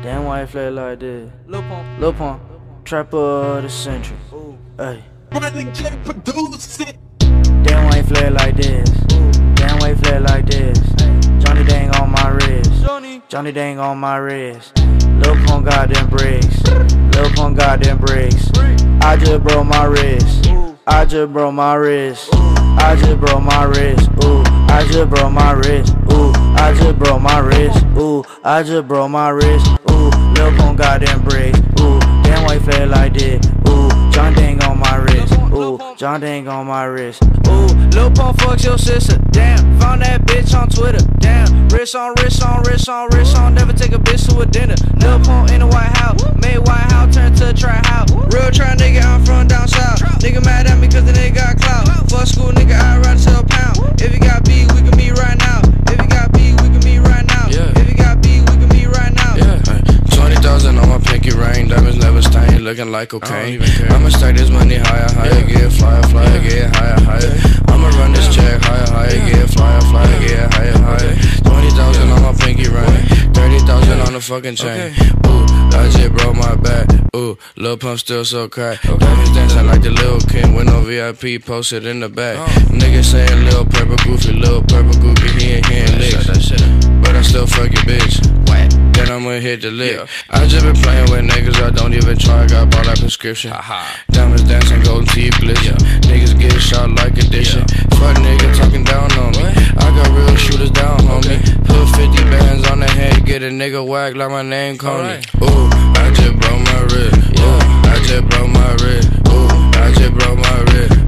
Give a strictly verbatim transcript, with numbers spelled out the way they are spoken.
Damn, why it play like this? Lil Pump, Lil Pump, trapper of the century. Hey. Damn, why it play like this? Damn, why it play like this? Johnny Dang on my wrist. Johnny, Johnny Dang on my wrist. Lil Pump got them bricks. Lil Pump got them bricks. I just broke my wrist. I just broke my wrist. I just broke my wrist. Ooh, I just broke my wrist. Ooh, I just broke my wrist. Ooh, I just broke my wrist. Ooh, Lil Pump got them bricks. Ooh, damn, why it feel like this? Ooh, John Dang on my wrist. Ooh, John Dang on my wrist. ooh, Lil Pump fucks your sister. Damn, found that bitch on Twitter. Damn, wrist on wrist on wrist on wrist on. Never take a bitch to a dinner. Lil Pump in the White House, made White House turn to a trap house. Real try nigga, I'm from down south. Nigga mad at me cause the nigga got clout. Fuck school nigga, I ride to a pound. If you got beef, we can meet right now. If you got beef, we can meet right now. Yeah. If you got beef, we can meet right now. Yeah. twenty thousand on my pinky ring, diamonds never stain, looking like cocaine. I'ma stack this money higher, higher, yeah. Get flyer, flyer, yeah. Get higher, higher. I'ma run this check higher, higher, yeah. Get flyer, flyer, get higher, higher. twenty thousand on my pinky ring, thirty thousand on the fucking chain. Ooh, I just broke my back. Ooh, Lil Pump still so crack. Diamonds dancing like the Lil King with no V I P posted in the back. Niggas saying Lil Purple Goofy, Lil Purple Goofy, he ain't hitting licks. But I still fuck your bitch. Then I'ma hit the lick. Yeah. I just been playing with niggas, I don't even try. Got bought that prescription. Diamonds dancing, golden teeth glisten. Yeah. Niggas get shot like addition. Yeah. Fuck nigga talking down on me. What? I got real shooters down, homie. Okay. Put fifty bands on the head, get a nigga whack like my name Coney. Right. Ooh, I just broke my wrist. Yeah. Ooh, I just broke my wrist. Ooh, I just broke my wrist.